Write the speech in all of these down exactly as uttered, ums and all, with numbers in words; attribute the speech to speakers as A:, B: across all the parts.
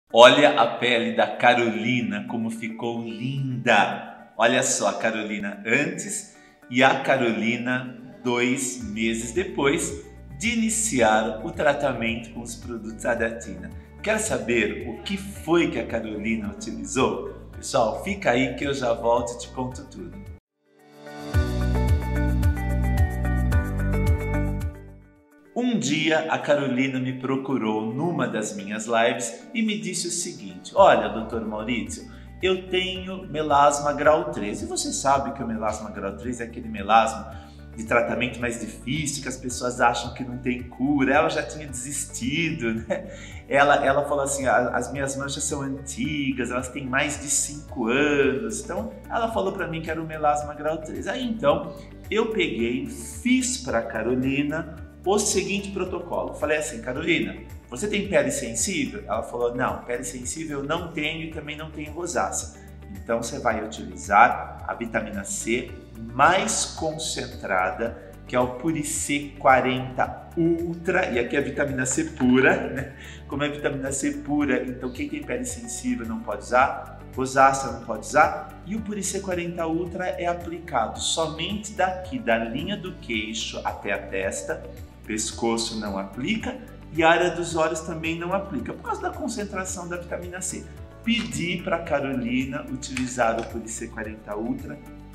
A: Olha a pele da Carolina, como ficou linda! Olha só a Carolina antes e a Carolina dois meses depois de iniciar o tratamento com os produtos Adatina. Quer saber o que foi que a Carolina utilizou? Pessoal, fica aí que eu já volto e te conto tudo. Um dia a Carolina me procurou numa das minhas lives e me disse o seguinte: olha, doutor Maurício, eu tenho melasma grau três. E você sabe que o melasma grau três é aquele melasma de tratamento mais difícil, que as pessoas acham que não tem cura. Ela já tinha desistido, né? Ela, ela falou assim, as minhas manchas são antigas, elas têm mais de cinco anos. Então, ela falou para mim que era o melasma grau três. Aí, então, eu peguei, fiz para a Carolina o seguinte protocolo. Falei assim: Carolina, você tem pele sensível? Ela falou: não, pele sensível eu não tenho e também não tenho rosácea. Então você vai utilizar a vitamina C mais concentrada, que é o Puricê quarenta Ultra, e aqui é a vitamina C pura, né? Como é vitamina C pura, então quem tem pele sensível não pode usar, rosácea não pode usar, e o Puricê quarenta Ultra é aplicado somente daqui, da linha do queixo até a testa. Pescoço não aplica e a área dos olhos também não aplica, por causa da concentração da vitamina C. Pedi para a Carolina utilizar o Puricê quarenta Ultra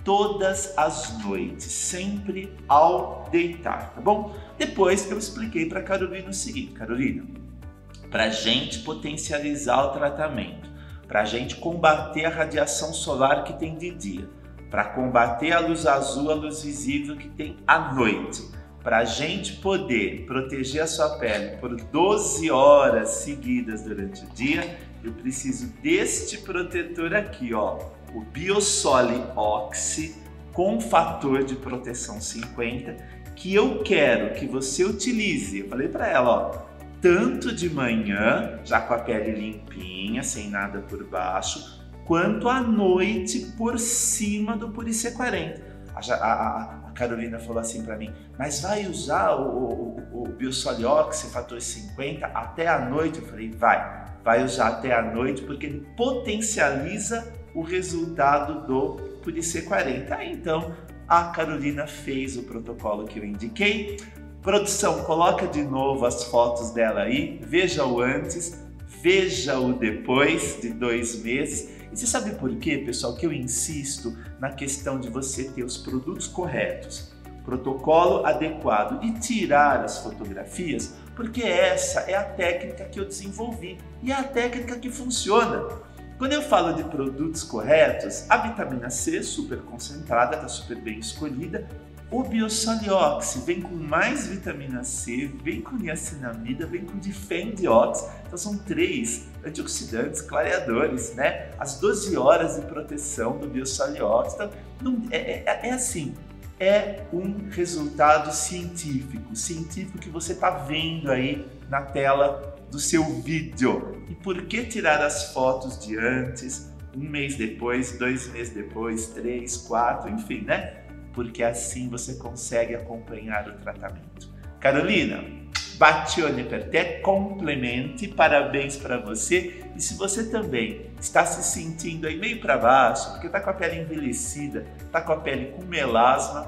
A: todas as noites, sempre ao deitar, tá bom? Depois eu expliquei para a Carolina o seguinte: Carolina, para a gente potencializar o tratamento, para a gente combater a radiação solar que tem de dia, para combater a luz azul, a luz visível que tem à noite, para a gente poder proteger a sua pele por doze horas seguidas durante o dia, eu preciso deste protetor aqui, ó, o Biosole Oxi com fator de proteção cinquenta, que eu quero que você utilize. Eu falei para ela, ó, tanto de manhã, já com a pele limpinha, sem nada por baixo, quanto à noite por cima do Puricê quarenta. A, a, a Carolina falou assim para mim: mas vai usar o, o, o Biosole Oxi fator cinquenta até a noite? Eu falei: vai, vai usar até a noite porque ele potencializa o resultado do Puricê quarenta. Aí então a Carolina fez o protocolo que eu indiquei. Produção, coloca de novo as fotos dela aí, veja o antes, veja o depois de dois meses. E você sabe por quê, pessoal, que eu insisto na questão de você ter os produtos corretos, protocolo adequado e tirar as fotografias? Porque essa é a técnica que eu desenvolvi e é a técnica que funciona. Quando eu falo de produtos corretos, a vitamina C super concentrada, está super bem escolhida. O Biosole Oxi vem com mais vitamina C, vem com niacinamida, vem com difendiox. Então são três antioxidantes clareadores, né? As doze horas de proteção do Biosole Oxi. Então, não, é, é, é assim, é um resultado científico, científico que você está vendo aí na tela do seu vídeo. E por que tirar as fotos de antes, um mês depois, dois meses depois, três, quatro, enfim, né? Porque assim você consegue acompanhar o tratamento. Carolina, bacione per te, complemente, parabéns para você. E se você também está se sentindo aí meio para baixo, porque está com a pele envelhecida, está com a pele com melasma,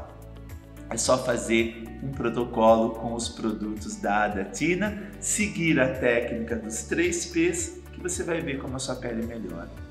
A: é só fazer um protocolo com os produtos da Adatina, seguir a técnica dos três P's, que você vai ver como a sua pele melhora.